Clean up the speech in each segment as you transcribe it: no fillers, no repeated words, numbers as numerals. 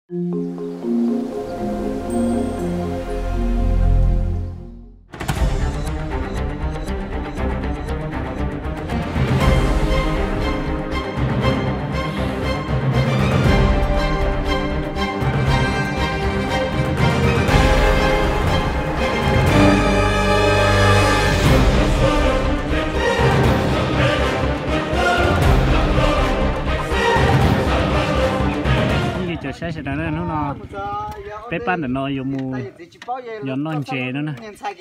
sẽ đó nó bếp ban để nó dùng mù dùng non chè nữa nè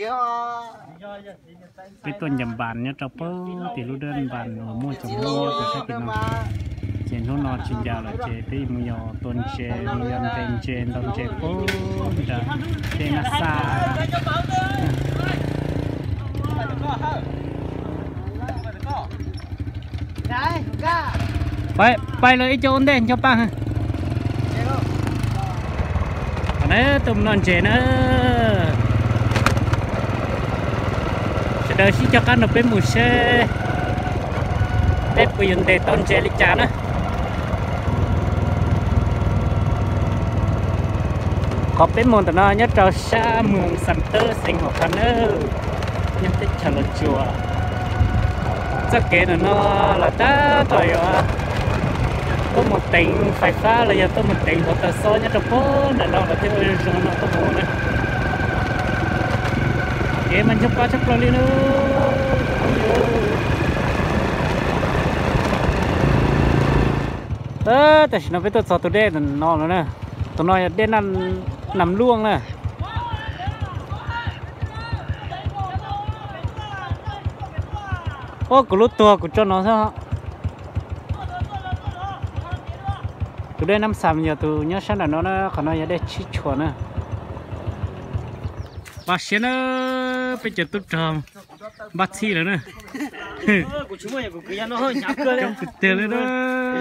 cái tuần nhầm bàn nhá trong bơ thì lúc đơn bàn mua chồng mua thì sẽ cái nó chè nó chừng giàu là chè thì mua nhỏ tuần chè mua nhầm tên chè đồng chè bơ chè nó xa bay lấy cho ổn định cho ba đấy tụm non chè nữa sẽ đợi xin cho các nó bên một xe tết bây giờ để ton chè lịch trà nữa có bên môn tụi nó nhất trò xa mường sẵn tơ sinh hoạt khăn nữa nhất tích trả lời chùa chắc kế nó là ta tội có một tỉnh phải pha là giờ tôi một tỉnh của tờ số nhất trong phố là đâu là theo rồi nó có bộ này em mình chấp qua chấp lo đi nữa tại nó với tôi sợ tôi đen là nó nữa nè tôi nói đen nằm luôn nè ô của lúc tua của cho nó sao từ đây năm sầm giờ từ nhớ sáng là nó còn nói đây chỉ chuột nữa bác sĩ nó bây giờ tôi trồng bác sĩ rồi nè trong thực tế đấy đó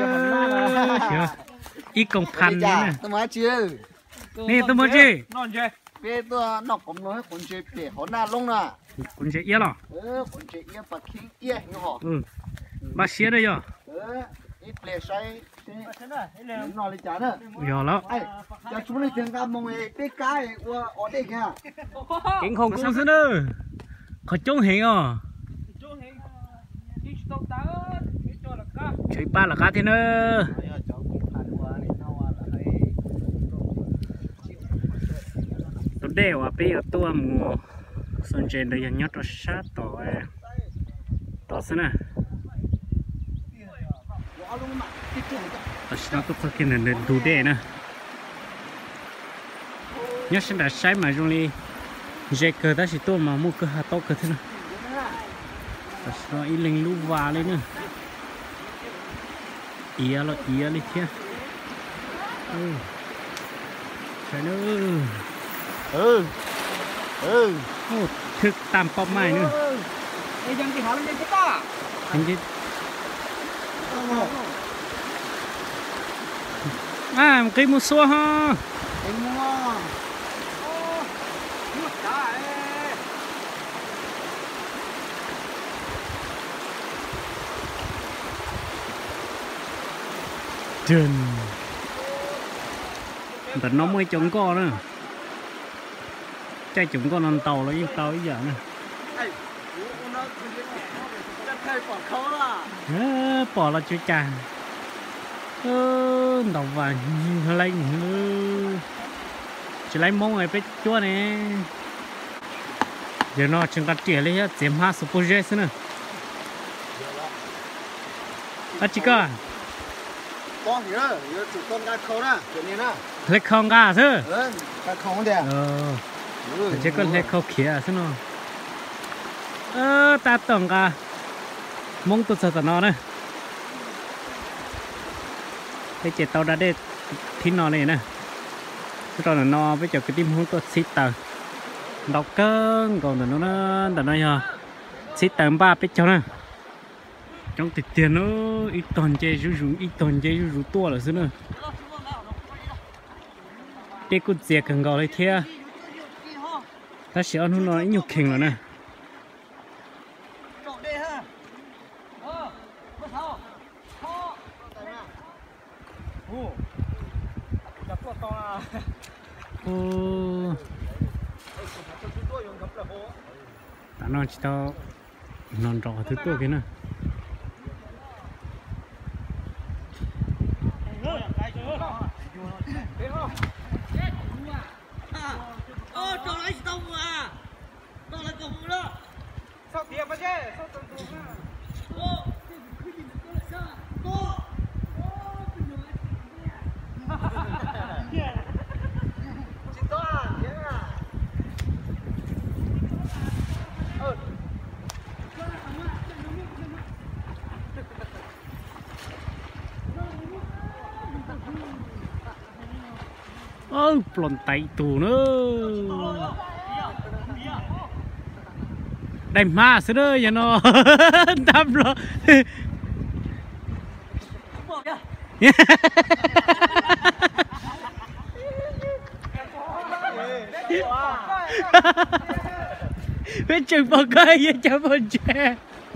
ít công phan nữa nè nè tôi mới chi bây giờ nó cũng nói con chơi bể họ na lông nè con chơi yên rồi con chơi yên bạc khí yên như họ bác sĩ đây rồi ít bể say nó lấy chán nữa rồi đó giờ chúng mình thường gặp mọi người biết cái ở đây kìa kính không có sao nữa có trông hình à chơi ba là cá thế nữa tôi đeo à bây giờ tôi mua sơn trên đây nhớ cho sát tỏi xem nè nó tốt cái này đủ đẻ nè nhớ xem đã sai mà trong đi dễ cờ ta chỉ tôi mà mua cơ hạt to cơ thế nào nó ít lên lú vào lên nữa ý lên kia sai nữa thực tam pop mai nữa ยังกี่หาเลยยังกี่ต้า anh chứ à cây mua xua ha cây mua Trần nó mới chống co nữa chạy chúng con ăn tàu nó như tàu bây giờ nè bỏ là chú chàng đầu vàng lên chỉ lấy mông này phải chua này giờ nó chúng ta tỉa lấy hết chiếm hai số project nữa à chị cơ con thì đó chủ con cái khâu đó chuyện này đó lấy không cả chứ cái khâu đấy chỉ có lấy khâu kia chứ nó ta tưởng cả mông tôi sợ nó này cái chế tàu đã để thịt nó này nè rồi là nó với cho cái tim hướng tôi xịt tờ đọc cơn còn nó nhờ xịt tờ ba biết cho nè trong tiền tiền nó ít toàn chơi rú tua là xứ nữa cái cút dẹt cần gọi lại thia ta sẽ ăn nó nhiều kinh rồi nè ô ta nói chỉ tao non rõ thứ tôi cái nữa ôi plon tay tù nữa đánh ma xưa đây vậy nó đâm rồi biết chừng bao cây với chả bao che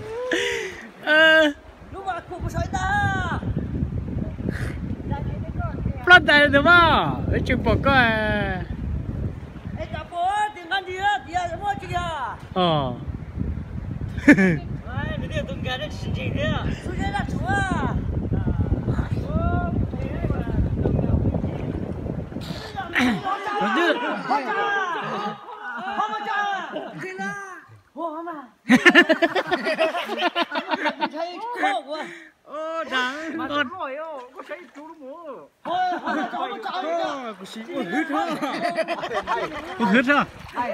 lúc mà cụ sợi ta plon tay được không biết chừng bao cây ê chả bố tìm ăn gì á thì là mua gì à ai người ta tung cái đấy xin gì thế à tôi thấy là chúa rồi chứ không mà cha thì là hoa mà thấy khổ quá ô đáng con có thấy chú nó mua thôi không mà cha có xí có hít hả có hít hả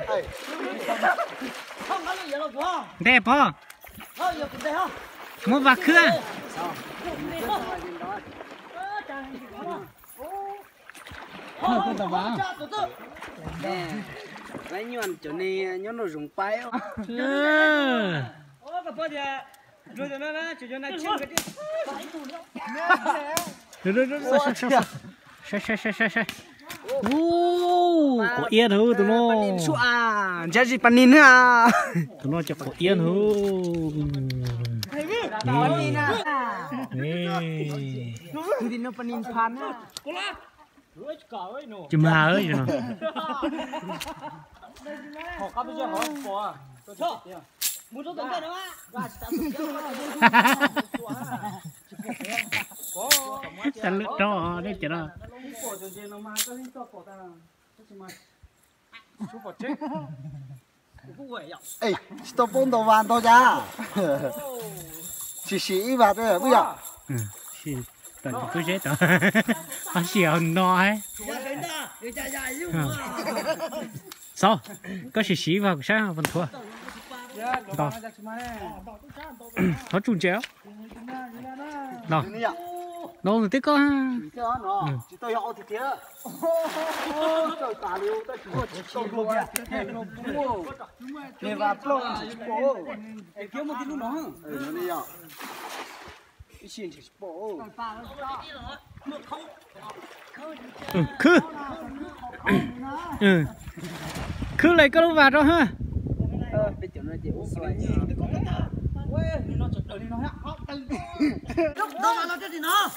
không có gì đâu quá đẹp hả thôi giờ cũng đây ha mua vạc khưa không con tao vào lấy nhọn chỗ này nhọn nó rụng bay ô cái bao giờ rồi nó chỉ cho nó chim cái sai có yên hư tụi nó panin su à giá gì panin ha tụi nó chỉ có yên hư panin à nè thì nó panin pan á chim hà ơi nó họ có bây giờ họ bỏ cho muốn cho tụi nó ta lướt đó đấy chứ đó ê stop bông đầu vàng to ra chỉ vào đây bây giờ tao chỉ tôi chết rồi nó xìu nó ấy sao có xì vào sao vẫn thua đó nó trùn chéo đó nó rồi tiếc có chỉ tôi họ thì thế trời tà liu tôi chỉ tôi luôn để vào plong chỉ bố kiếm một tí lúc đó nó đi à cái chuyện chỉ bố cứ cứ lấy cái lúc vào đó ha bây giờ nó chỉ uống xoài lúc đó mà nó thì nó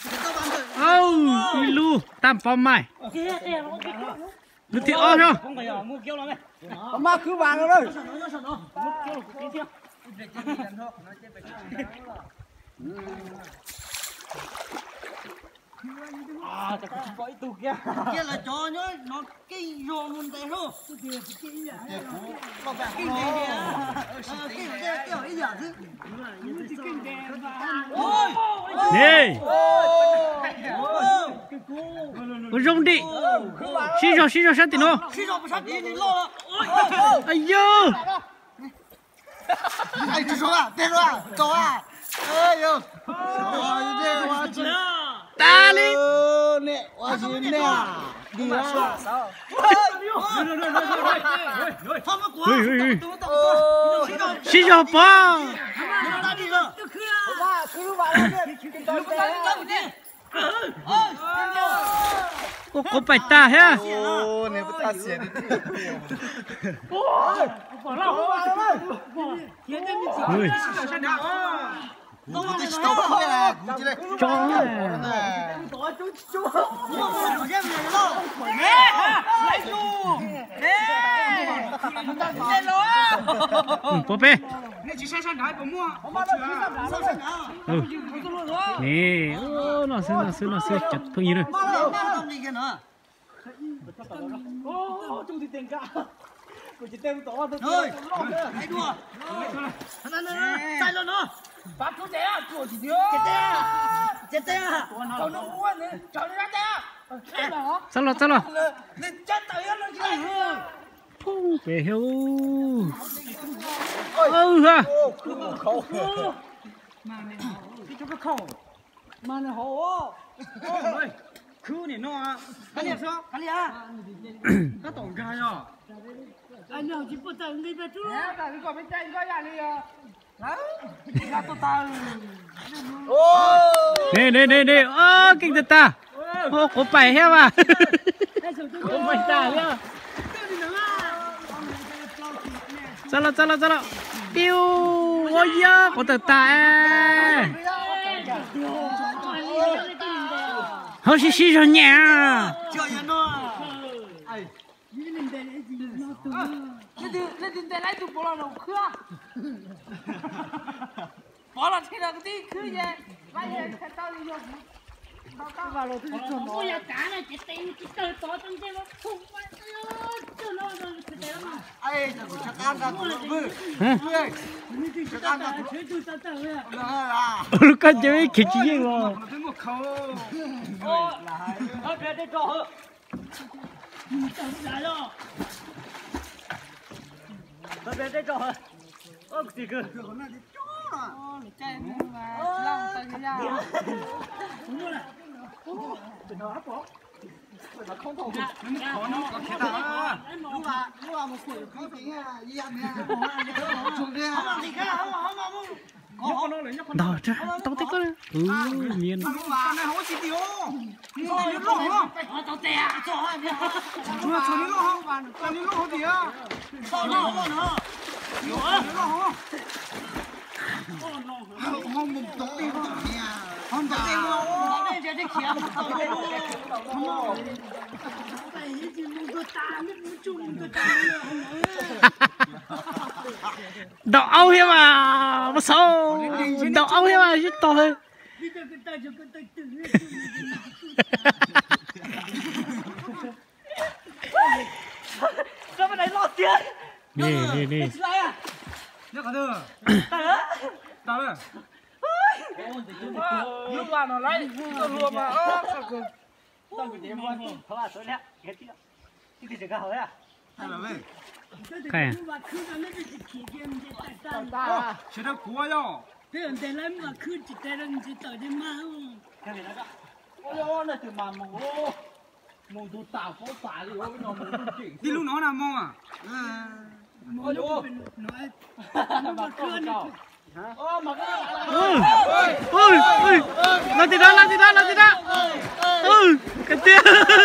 ôi lu tam phong mày lu thì o không không phải mua kêu nó này mà cứ vàng rồi đây mua kêu của tí à chắc chỉ có ít tu kia kia là cho nhá nó kinh rồi luôn đấy thôi kia kinh nhỉ không phải kinh đấy kinh đấy kiểu ý giả chứ ôi nè có rung đi xí rồi sát thì nó khi nào mà sát đi thì lo ai dơ ai chú số à tên à số à ơi yo rồi đây quá chứ ta đi nè quá chứ nè đi ra không có quá xí rồi pa có phải ta ha ô nè bắt ta xỉa đi Nó mà tới tàu thôi là cũng đây. Chó à. Bố bê. Nè, nó sẽ chặt phương gì rồi. Thôi, hãy đùa. Sai luôn nó. Bác chú trẻ à, chùa chỉ nhớ. Chết tê à. Cháu nó uống đấy, cháu nó ra thế à. Sao rồi. Lên chết tới nó chứ này. Về hiếu. Ha. Khẩu. Cái chỗ cái khẩu. Mà này hổ. Ôi, cứ này nó. Cái gì sao? Cái gì à? Nó tổng gai à. Anh nào chỉ có tầng đi về chú. Cái gì còn bên trên có nhà đi à. Ra tôi ta. Nè. Kinh thật ta. Có phải heo à? Không phải ta nhá. Sao nào. Piu. Ôi da, có thật ta. Hơ xí rồi nha. Trời ơi nó. Lên tiền lấy tụi bỏ lòng khứa. Bỏ là thế là cái gì khứa vậy? Bây giờ sẽ tao đi vô. Tao vào rồi tôi chuẩn ôi ya cá này cái tên cái tờ to trong đây nó không phải chưa nó rồi cái đấy mà Ai giờ chắc ăn ra tụi bự. Chắc ăn ra tụi tôi tao tao vậy à. Lúc cách chơi khỉ gì mà. nó tới một khẩu. Ôi, về đây trò hơ. tao ra rồi Về đây trò hơ. Ôi, gì cơ? Đỏ ra, tao thích quá. Miền. tao tè Không một tóc đi không nhà. Không tóc đi không. đây giờ cái kia cái gì muốn tôi ta mới muốn chung tôi ta Đỏ áo heo à, mà sao? Đỏ áo heo à, chứ to hơn. bây giờ cái tay cho cái tay tự Sao bên này lọt tiền? Nè. Nhớ cả đưa. Tao đấy. Nước vào nó lấy, nó lùa mà. Sao cơ? Tao bị điểm vào. Thôi à, thôi nè. Cái gì? Cái gì cả hỏi à? Hay là vậy? Cái à? Chỉ được cua yo. thế là để làm mà cứ chỉ để làm chỉ tới đi mà Cái gì đó? Ôi nó từ mà mù. Mù tụ tạo có phải đi ôi nó mù chỉnh. Đi lúc nó làm mong à? ôi nói mà cứ này Ô mà Ôi, làm gì đó. Cái tiền.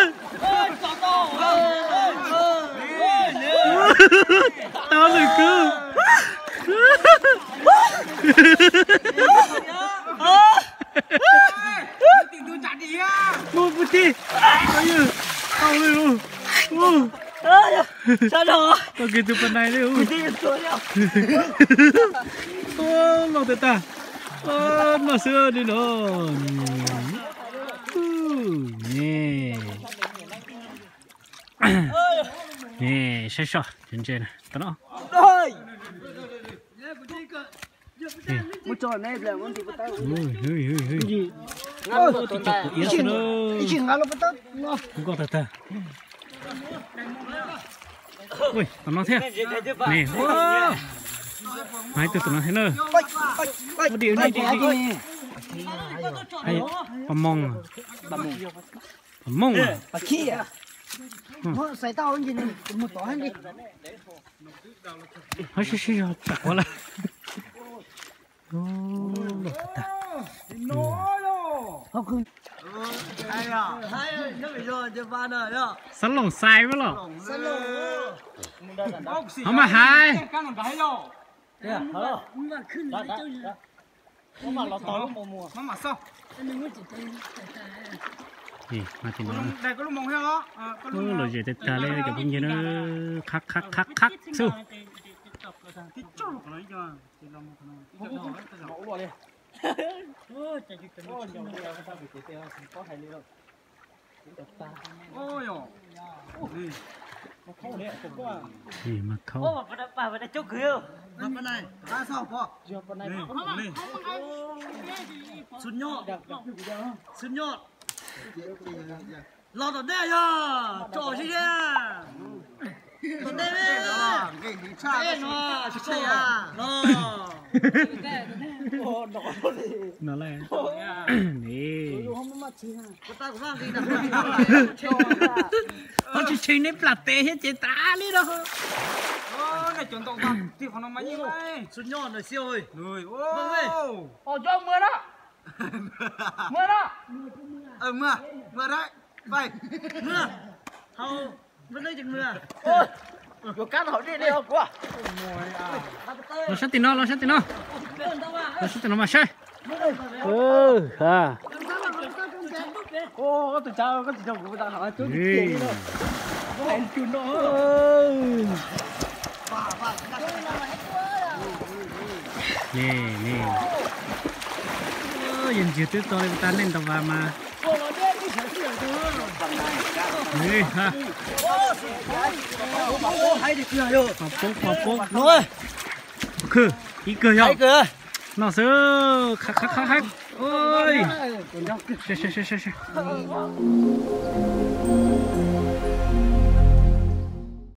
Tao rồi cứ. Tìm tôi chặt đi à. Một tí. Tao rồi luôn. Sao đó? Tao kêu tụi phần này đi. Đi xuống nhau. Lòng thật ta. Nó xưa đi nó. Nè, sao trên này. Tao nó. Rồi. Nè. Một trò này là muốn thì bắt tay. Ôi. Gì? Ngăn của tôi ta. Chỉ ngăn nó bắt tay. Không có thật ta. Ui, tao nó thế. Nè. Hai tụi nó thế nữa. Một điều này đi. Hay, bầm mông à? Bà kia à? Nó xảy tao cái gì này? Một tỏ hết đi. Hơi xí chặt quá là. Không cứ. Hay à? Hay nó bị rồi cho ba đời đó. Sắn lồng sai quá lọ. Sắn lồng. Không mà hai. Cái nó cái rồi. mà cứ này mà lọt tỏi mùa mùa nó mà sao gì mà thì nó đây có lúc mong heo đó rồi giờ tết ta lên cái bông gì nó khắc su cái chỗ của nó cho thì làm một cái mẫu luôn đi ôi ôi gì mà khâu bà đã chốt cửa cái này ra sao po đi xuân nhọ xuân nhọ lọt ở đây à trò gì đấy ở đây đấy cái nó chơi à nó là nè ta cũng mang gì nào nó chỉ chơi nếp lạt tê hết chế tá đi đâu này chuẩn tông tông thì còn nó mấy như vậy xuân nhọ rồi siêu ơi người ô cho mưa đó mưa đó mưa đấy vậy mưa hầu vẫn đây chừng mưa ôi cát hỏi đi đâu quá nó sát tin nó nó sát tin nó mà chơi ha ô có tụi cháu của người ta hỏi chú đi hẹn chú nó nè nè nhìn chưa tới tôi ta lên tàu vào mà nè ha học bố rồi cứ ý cười không cửa nó sơ khắc ôi